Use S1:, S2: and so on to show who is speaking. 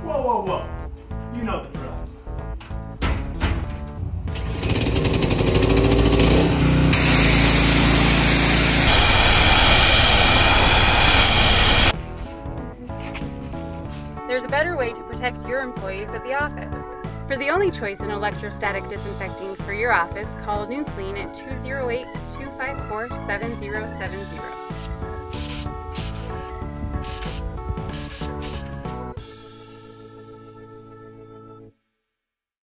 S1: Whoa, whoa, whoa. You know the drill.
S2: There's a better way to protect your employees at the office. For the only choice in electrostatic disinfecting for your office, call New Clean at 208-254-7070.